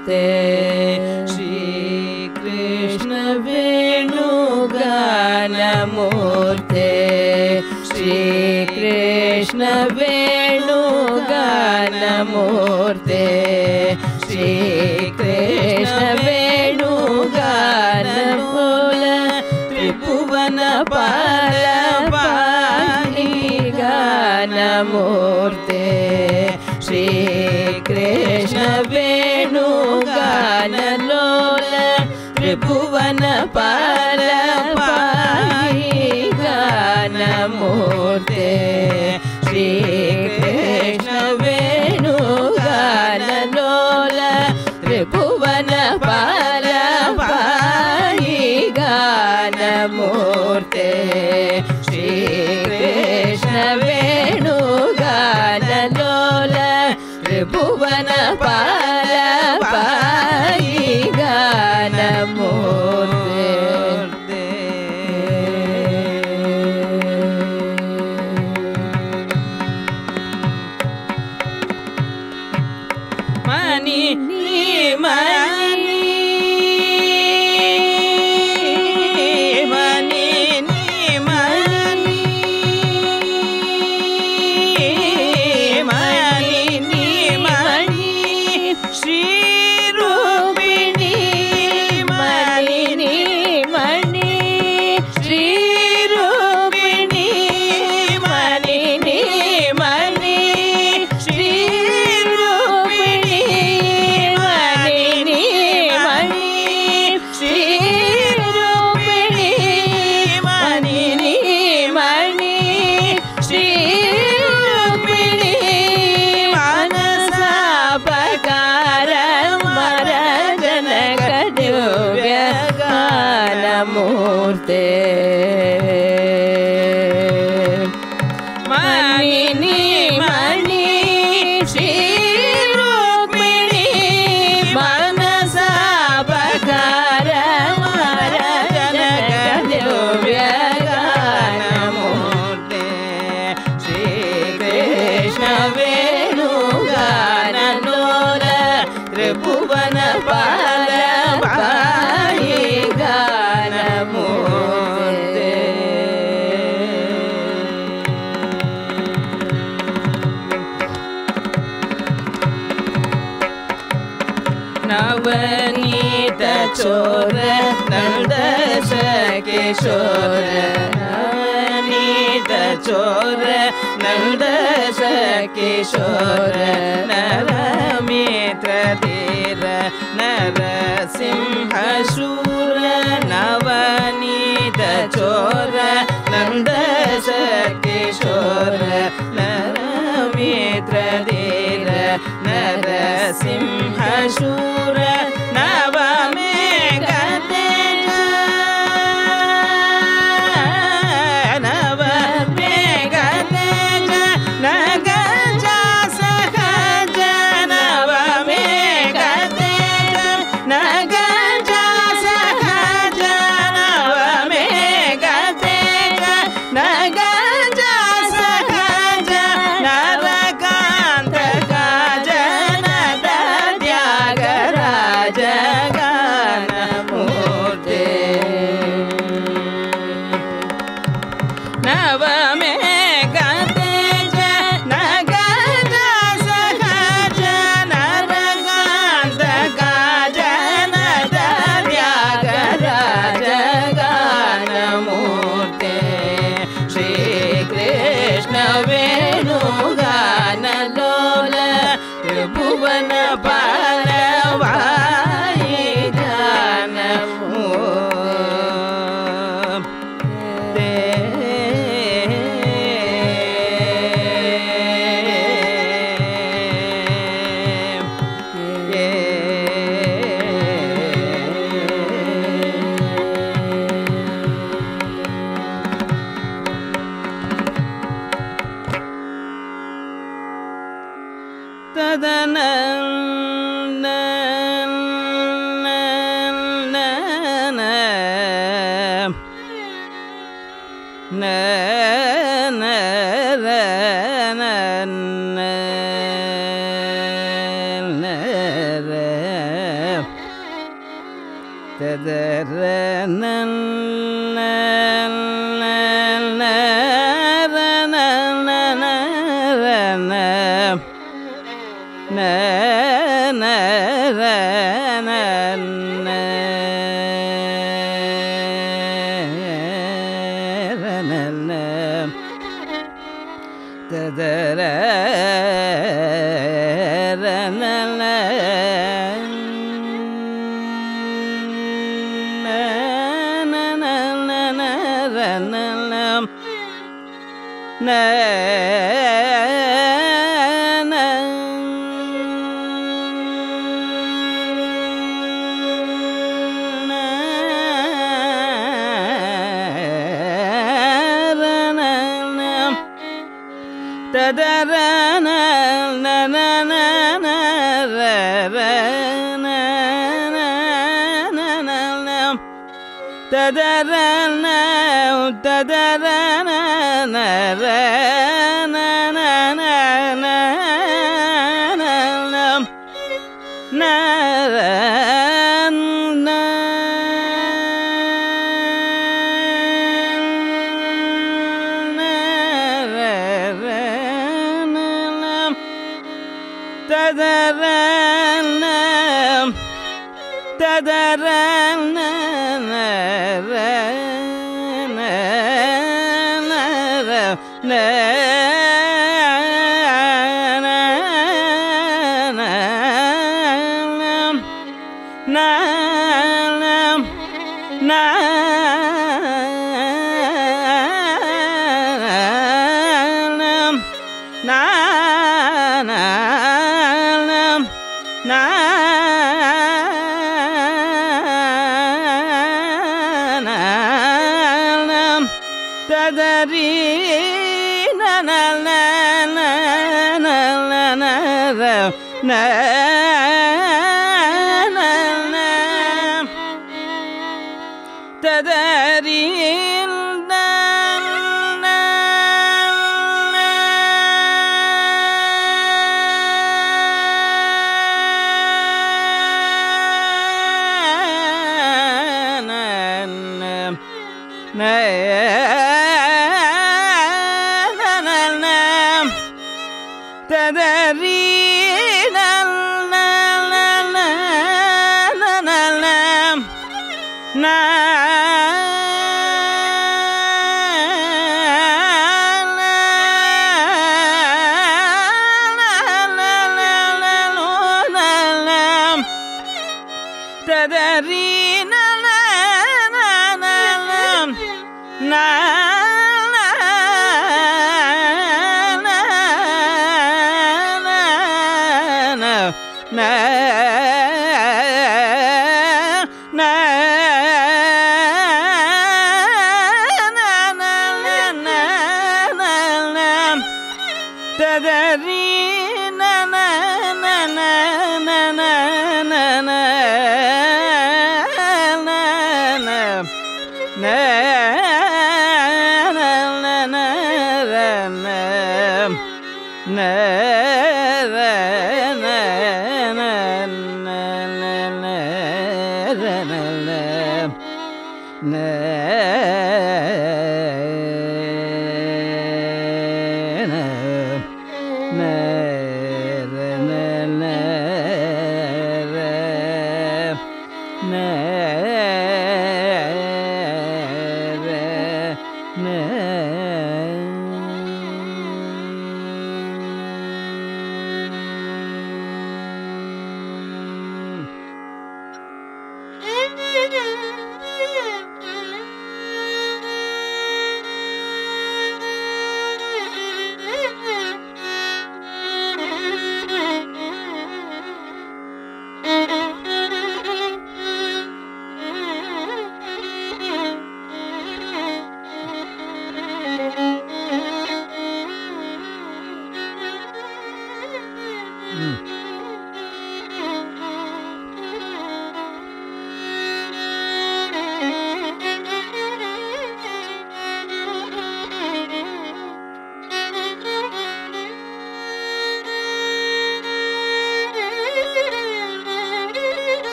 मूर्ते श्री कृष्ण वेणुगान मूर्ते श्री कृष्ण वेणुगान मूर्ते श्री कृष्ण वेणुगान मूल त्रिभुवन पाल पाहि गान मूर्ते श्री कृष्ण वेणुगान लोल त्रिभुवन पाल पाहि गान मूर्ते श्री कृष्ण वेणुगान लोल त्रिभुवन पाल पाहि गान मूर्ते श्री कृष्ण वेणुगान लोल त्रिभुवन पाल पाहि गान मूर्ते मणि मणि मूर्ते मणि मणि श्री रुक्मिणी मनसा पकार मर जनक दिव्य गान मूर्ते श्री कृष्ण वेणुगान लोल त्रिभुवन पाल पाहि गान मूर्ते नवनीत चोर नंदश किशोर नवनीत चोर नंदश किशोर नरमित्र धीर नरसिंह शूर नवनीत चोर नंदश किशोर नरमित्र धीर नरसिंह शूर नवमेघ तेज नवमेघ तेज नगज सहज नवमेघ तेज नगज सहज नवमेघ तेज नगज सहज नरकांत काज नद त्यागराज गान मूर्ते नवमेघ तेज नगज सहज नरकांत काज नद त्यागराज गान मूर्ते श्री कृष्ण वेणुगान लोल त्रिभुवन पाल पाहि गान मूर्ते तदन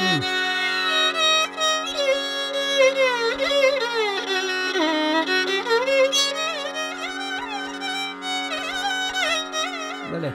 Boleh.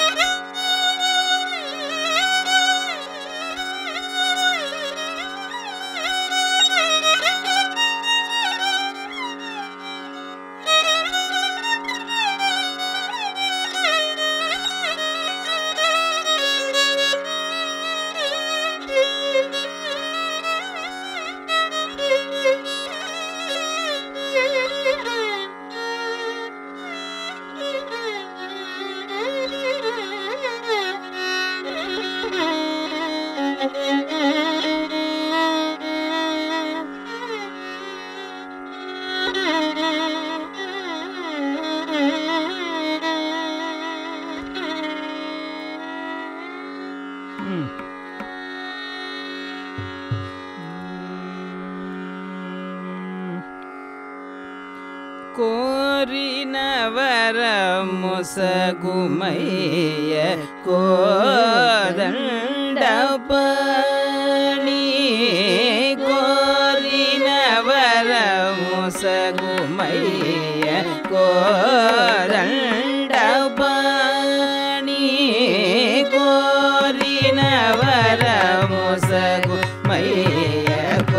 கோரினவரமுசகுமைய கோதண்டபணி கோரினவரமுசகுமைய கோதண்டபணி கோரினவரமுசகுமைய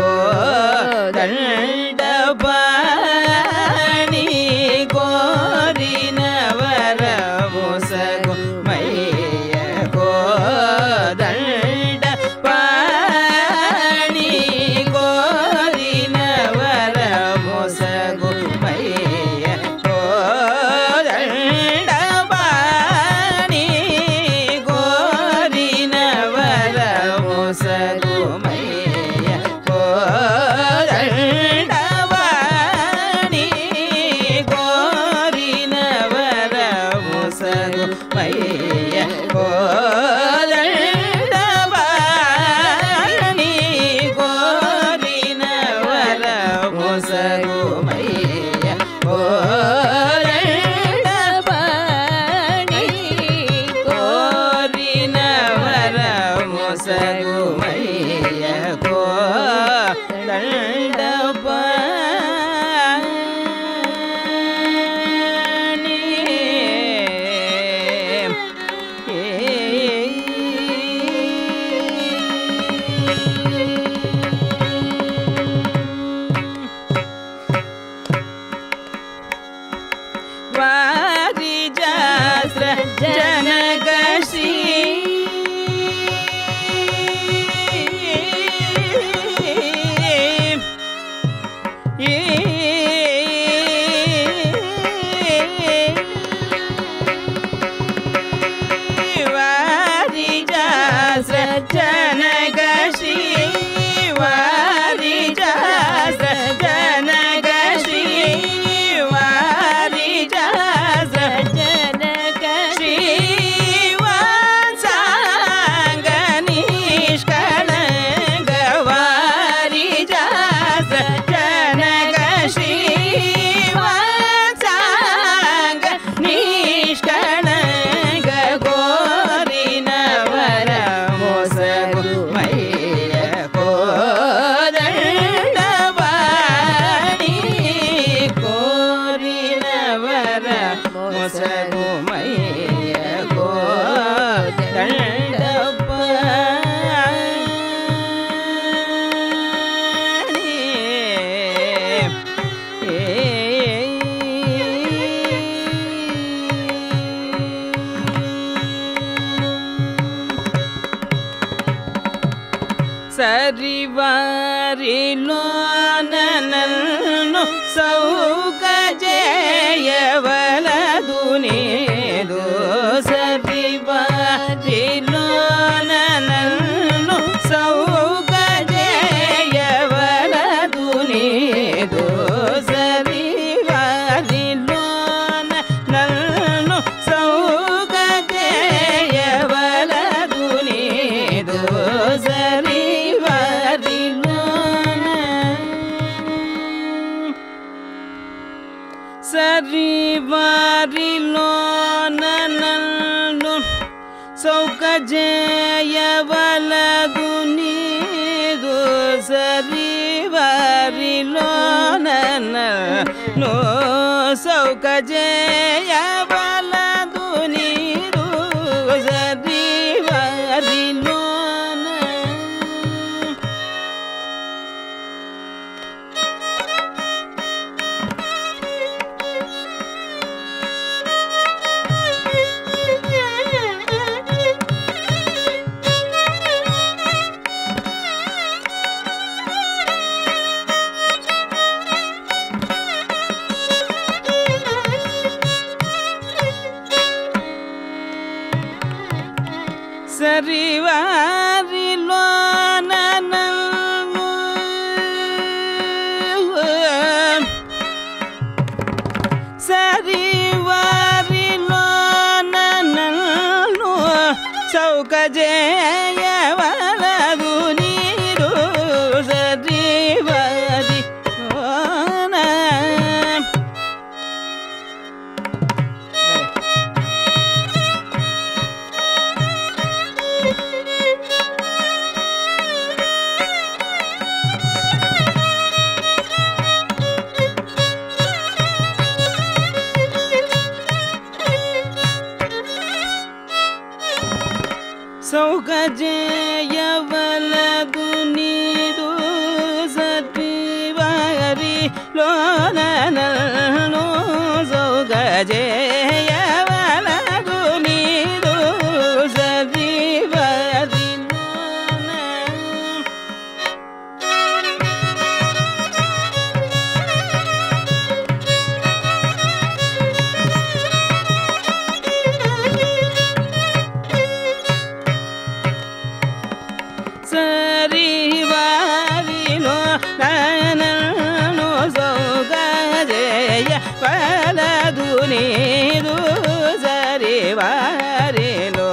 கோதண்டபணி கோரினவரமுசகுமைய கோதண்டபணி கோரினவரமுசகுமைய கோதண்டபணி கோரினவரமுசகுமைய கோதண்டபணி கோரினவரமுசகுமைய கோதண்டபணி கோரினவரமுசகுமைய கோதண்டபணி கோரினவரமுசகுமைய வாரிஜாஸ்ர ஜனகஸ்ரீ வாரிஜாஸ்ர ஜனகஸ்ரீ வாரிஜாஸ்ர ஜனகஸ்ரீ வாரிஜாஸ்ர ஜனகஸ்ரீ வாசாங்க நிஷ்கலங்க வாரிஜாஸ்ர ஜனகஸ்ரீ வாசாங்க நிஷ்கலங்க கோரினவரமுசகுமைய கோதண்டபணி கோரினவரமுசகுமைய ಸರಿವಾರಿಲೋನನನ್ನು ಸೌಕಜಯವಲದುನೇದು ಸರಿವಾರಿಲೋನನನ್ನು ಸೌಕಜಯವಲದುನೇದು ಸರಿವಾರಿಲೋನನನ್ನು ಸೌಕಜಯವಲದುನೇದು ಸರಿವಾರಿಲೋನನನ್ನು ಸೌಕಜಯವಲದುನೇದು लो सौक जय बलदु नीरू सरी वारी लोन सरिवारी लोनननु सरिवारी लोनननु सौक जय वलदु नीरू सरिवारी लोन सौक जय वलदु नीरू सरिवारी लोनननु सौक जय वलदु नीरू सरिवारी लोन सरिवारी लोनननु सौक जय वलदु नीरू सरिवारी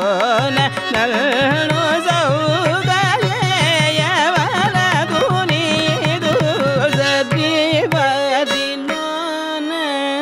लोनननु सौक जय वलदु नीरू सरिवारी लोन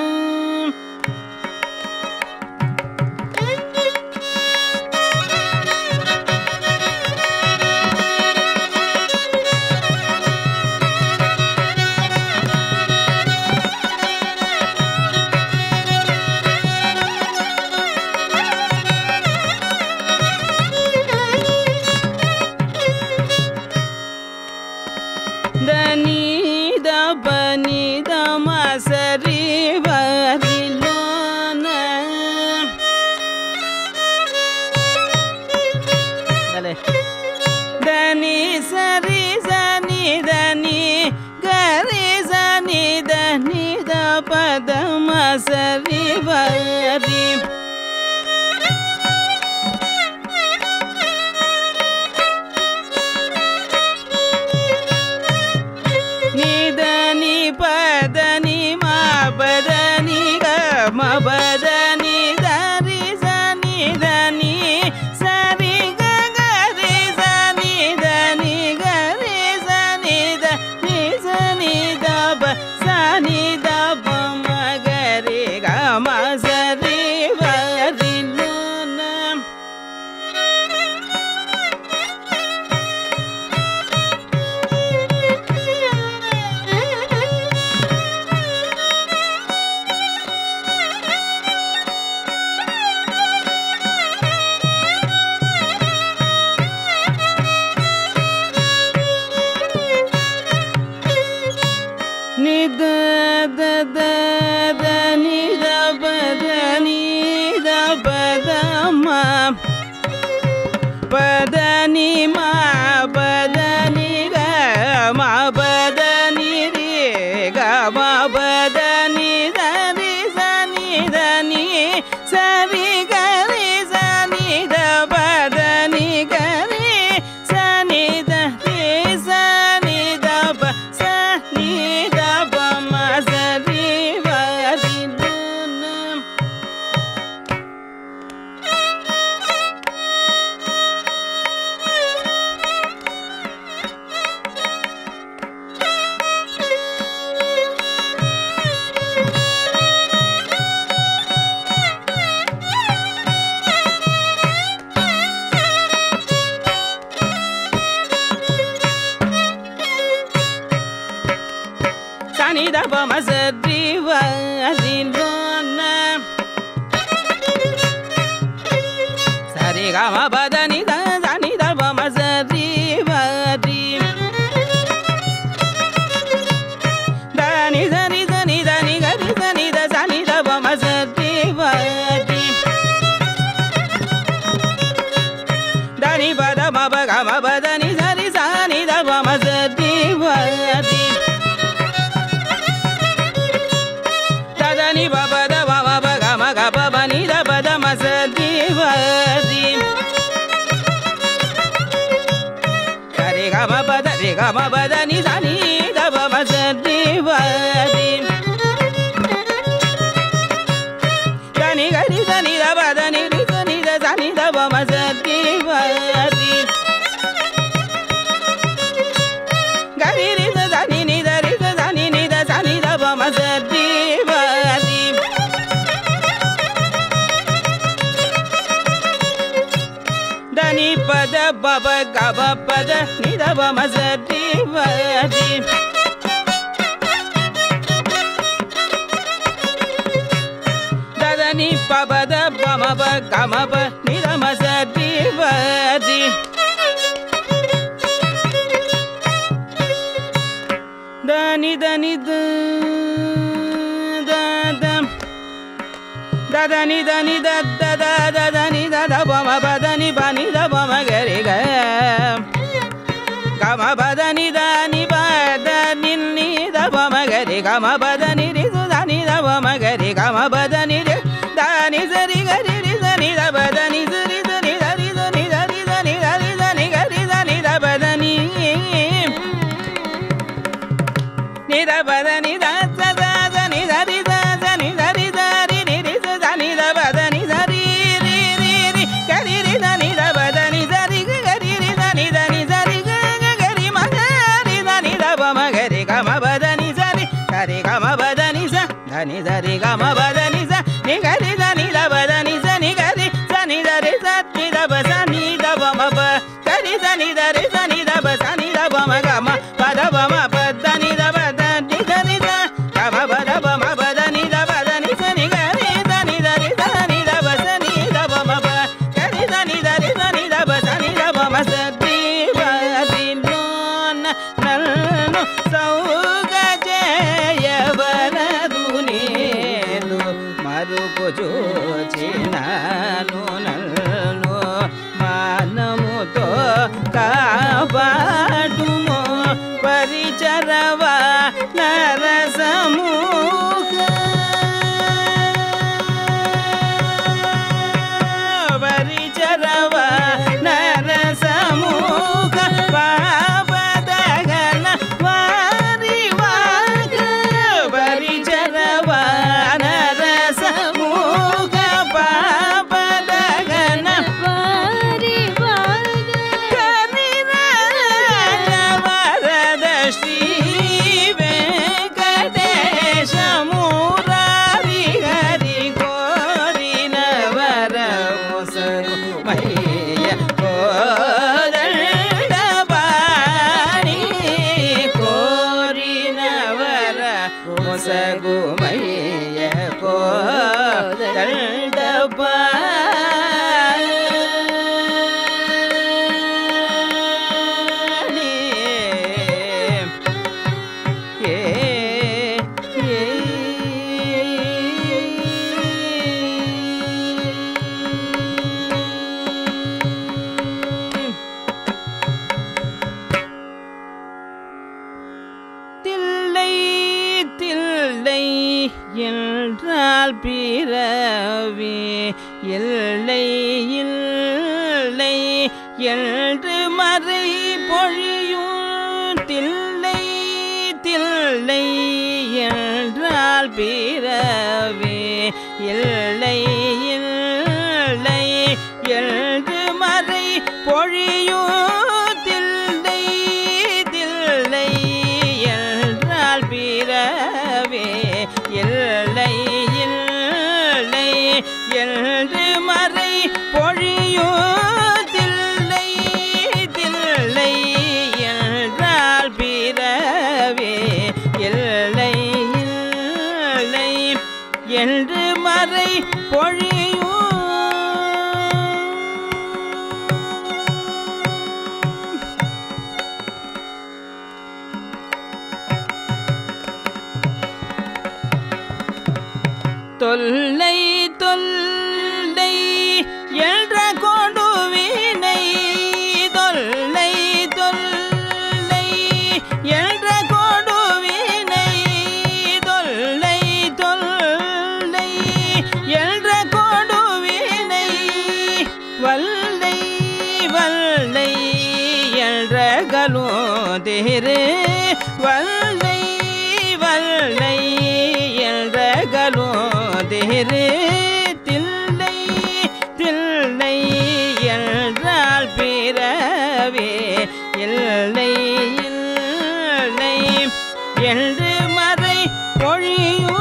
दनी दबनी दमा सरिवारी लोन दनी सरी सनी दनी गरी सनी दनी दपदमा सरिवारी निदनी पदनी मा पदनी ग म पदनी दरी सनी दनी सरी ग गरी सनी दनी गरी सनी दनी सनी दब सनी दब म गरी ग म सरिवारी लोन निद द द द नि द प द नि द प द म प द नि म प द नि ग म प द नि रे ग म प द नि द रि स नि द नि स रि ग रि स नि द प द नि ग रि स नि द रि स नि द प स नि द प म सरिवारी da pa ma sa ri va ri do na sa re ga ma pa da ni da pa ma sa ri va ri da ni sa ni ga ri sa ni da sa ni da pa ma sa ri va ri da ni pa da ma pa ga ma pa da ni sa ni da pa ma sa ri va ri ni ba ba da ba ba ba ga ma ga ba ba ni da ba da ma sa di ba di ga re ga ma ba da re ga ma ba da ni sa ni da ba ma sa di ba di da ni ga ri sa ni da ba da ni ri sa ni da sa ni da ba ma sa di ba di ga ri ri sa sa ni ni da ri sa sa ni ni da sa ni da ba ma sa di ba ni pa da ba ba ga ba pa da ni da ba ma sa ri va ri da da ni pa ba da ba ma ba ga ma ba ni da ma sa ri va ri da ni da da da ni da ni da da da da da ni da da ba ma ba da ni ba ni da ba ma ga re ga ga ma ba da ni ba da ni da ba ma ga re ga ma ba da ni ri su da ni da ba ma ga re ga ma ba da ni re da ni sa ri ga ri ri sa ni da ba da ni sa ri sa ni da ri sa ni da ri sa ni da ri sa ni ga ri sa ni da ba da ni da ba da ni da sa da sa ni da ri sa sa ni da ri sa ri ni ri sa da ni da ba da ni sa ri ri ri ri ga ri ri sa ni da ba da ni sa ri ga ri ri sa ni da ni sa ri ga ga ri ma ga ri sa ni da ba ma ga ri ga ma ba da ni sa ri ga ri ga ma ba da ni sa da ni sa ri ga ma ba da ni sa ni ga ri sa ni da ba da ni sa ni ga ri sa ni da ri sa ni da ba sa ni da ba ma ba ga ri sa ni da ri sa ni da ba sa ni da ba ma ga ma ba da ba ma ba da ni da ba da ni da ni da ga ma ba da ba ma ba da ni da ba da ni sa ni ga ri sa ni da ri sa ni da ba sa ni da ba ma ba ga ri sa ni da ri sa ni da ba sa ni da ba ma sa ri ba ri no na no sau ga je ya ba na du ni du maru ko jo chi na no na no ma na mu to ka ba du mo परिचरवा नरसमुख परिचरवा नरसमुख पापदगन वारिवाग परिचरवा नरसमुख पापदगन என்றால் பிறவி இல்லை இல்லை என்று மறை பொழியும் தில்லை தில்லை என்றால் பிறவி இல்லை இல்லை என்று மறை பொழியும் தில்லை தில்லை என்றால் பிறவி இல்லை இல்லை என்று மறை பொழியும் தில்லை தில்லை என்றால் பிறவி இல்லை தொல்லை தொல்லை என்ற கொடுவினை தொல்லை தொல்லை என்ற கொடுவினை தொல்லை தொல்லை என்ற கொடுவினை வல்லை வல்லை என்ற கலோதிரு வல்லை வல்லை என்ற கலோதிரு தில்லை தில்லை என்றால் பிறவே இல்லை இல்லை என்று மறை பொழியும்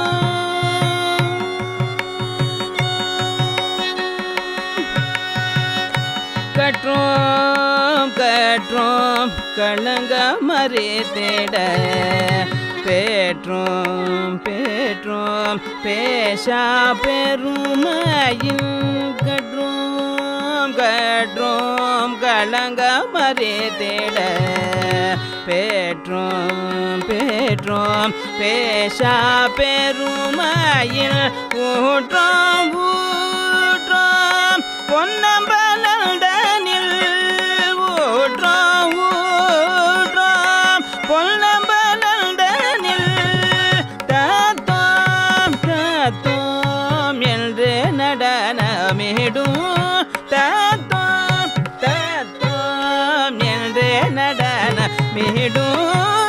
கற்றோம் கற்றோம் களங்க மறித்திட பேற்றோம் பேற்றோம் பேசா பெருமையின் கற்றோம் கற்றோம் களங்க மறித்திட பேற்றோம் பேற்றோம் பேசா பெருமையில் ஊற்றோம் ஊற்றோம் பொன்னம்பலந்தனில் ஊற்றோம் ஊற்றோம் பொன்னம்பலந்தனில் தத்தோம் தத்தோம் என்று நடனமிடும் தத்தோம் தத்தோம் என்று நடனமிடும்